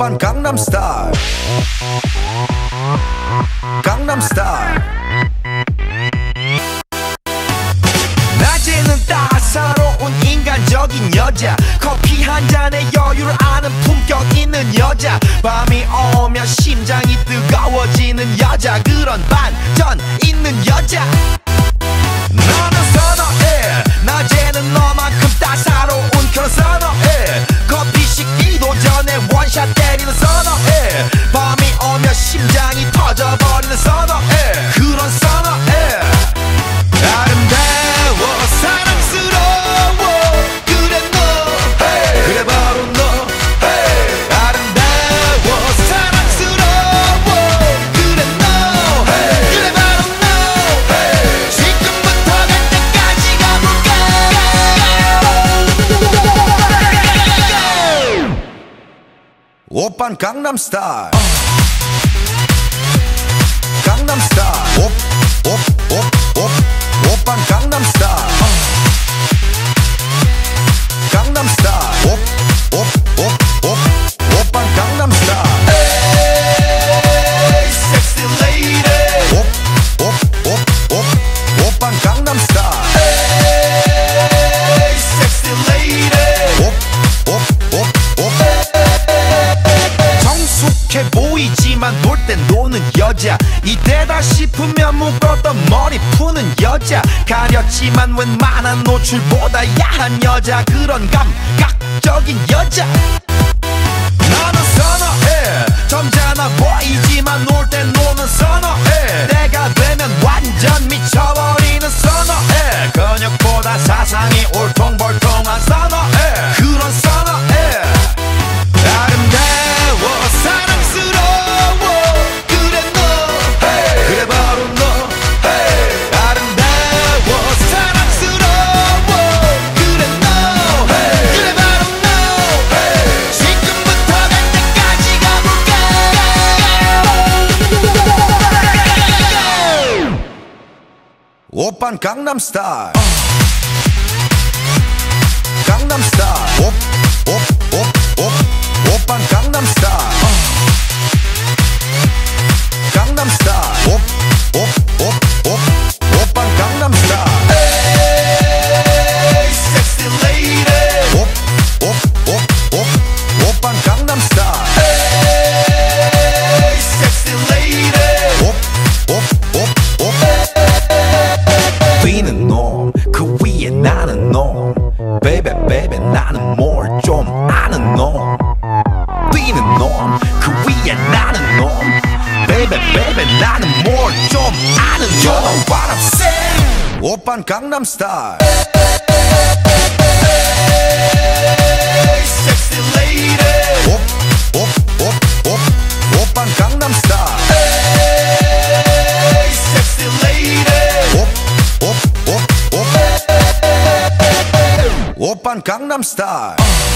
오빤 강남스타일 강남스타일 낮에는 따사로운 인간적인 여자 커피 한 잔에 여유를 아는 품격 있는 여자 밤이 오면 심장이 뜨거워지는 여자 그런 반전 있는 여자 너는 선호해 낮에는 너만큼 따사로운 그런 선호해 커피 식기도 전에 원샷 때리는 선호해 밤이 오면 심장이 터져버리는 선호해 그런 선호해 아름다워 사랑스러워 그래 너 hey. 그래 바로 너 hey. 아름다워 사랑스러워 그래 너 hey. 그래 바로 너 hey. 지금부터 갈 때까지 가볼까 오빤 강남스타일 강남스타일 오빤 강남스타일 강남스타일 오빤 강남스타일 에이 섹시 레이디 오빤 강남스타일 에이 섹시 레이디 정숙해 보이지만 놀 땐 노는 여자 이때다 싶으면 묶었던 머리 푸는 여자 가렸지만 웬만한 노출보다 야한 여자 그런 감각적인 여자 나는 선호해 점잖아 보이지만 놀 땐 노는 선호해 내가 되면 완전 미쳐버리는 선호해 근육보다 사상이 울퉁불퉁한 선호해 그런 선호해 아름다워 사랑스러워 그래 너 hey. 그래 바로 너 hey. 아름다워 사랑스러워 그래 너 hey. 그래 바로 너 hey. 지금부터 갈 때까지 가볼까 오빤 강남스타일 강남스타일 오빤 강남스타일 강남스타일 오빤 강남스타일 에이 섹시 레이디 오빤 강남스타일 에이 섹시 레이디 뛰는 놈 그 위에 나는 놈 베이베 베이베 나는 뭘 좀 아는 놈 뛰는 놈 그 위에 나는 놈 베이베 베이베 나는 뭘 좀 아는 놈 You know what I'm saying 오빤 강남스타일 섹시 레이디 오빤 강남스타일 섹시 레이디 오빤 강남스타일